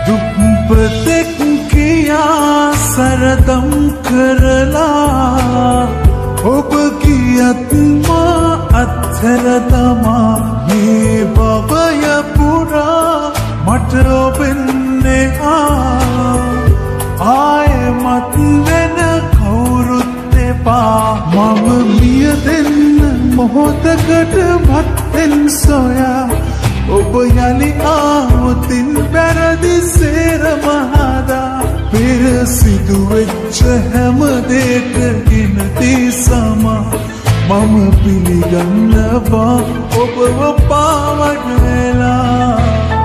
දුප්පතෙක් කියා සරදම් කරලා ඔබ කියත් මා අත්හැර තමා මේ භවය පුරා මට ඔබෙන්නේ ආයෙමත් වෙන කවුරුත් එපා මම මියදෙන්න මොහොතකට මත්තෙන් සොයා ඔබ යලි ආවොතින් වැරදි සේරම හදා පෙර සිදුවෙච්ච හැම දෙයකගෙන තිසමා මම පිළිගන්නවා ඔබව පාවඩ වෙලා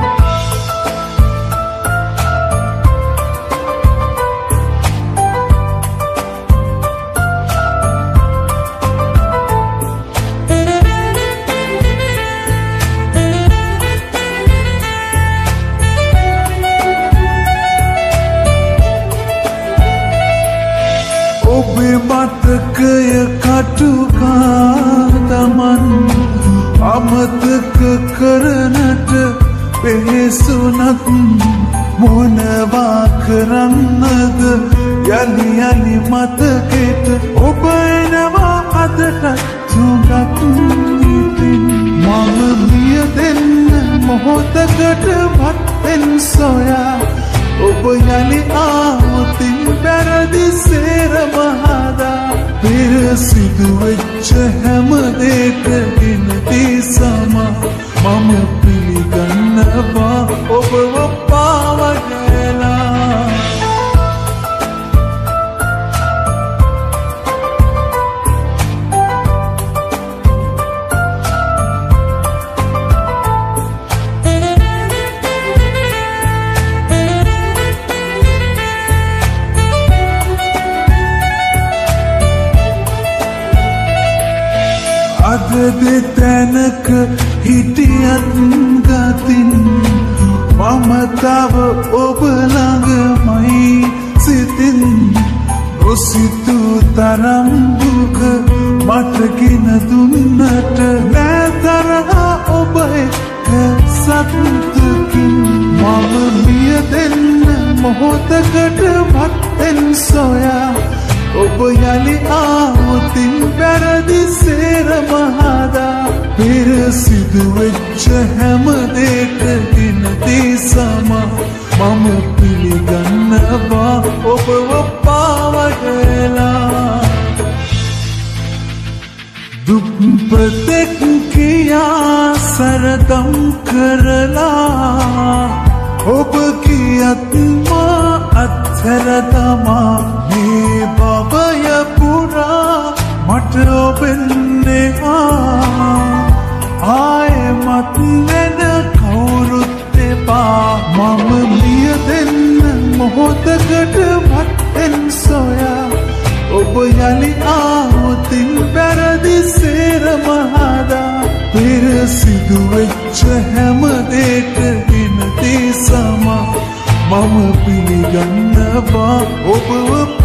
ඔබේ මතකය කටුකා තමන් අමතක කරනට පෙහෙසුනත් මොනවා කරන්නද යලි යලි මතකෙට ඔබ එනවා අදටත් තුඟක් ඉතින් මම මියදෙන්න මොහොතකට වත්තෙන් සොයා ඔබ යලි ආවොතින් වැරදි සේරම හදා පෙර සිදුවෙච්ච හැම දෙයකගෙන තිසමා මම පිළිගන්නවා ඔබව පාවඩ වෙලා අද දෙතැනක හිටියත් ගතින් මම තව ඔබ ළඟමයි සිතින් නොසිතු තරම් දුක මටගෙන දුන්නට නෑතරහා ඔබ එක්ක සතුටකින් මම මියදෙන්න මොහොතකට වත්තෙන් සොයා ඔබ යලි ආවොතින් වැරදි සේරම හදා පෙර සිදුවෙච්ච හැම දෙයකගෙන තිසමා මම පිළිගන්නවා ඔබව පාවඩ වෙලා දුප්පතෙක් කියා සරදම් කරලා ඔබ කියත් මා අත්හැර තමා මේ භවය පුරා මට ඔබෙන්නේ ආයෙමත් වෙන කවුරුත් එපා මම මියදෙන්න මොහොතකට වත්තෙන් සොයා ඔබ යලි ආවොතින් වැරදි සේරම හදා පෙර සිදුවෙච්ච හැම දෙයකගෙන තිසමා මම පිළිගන්නවා ඔබව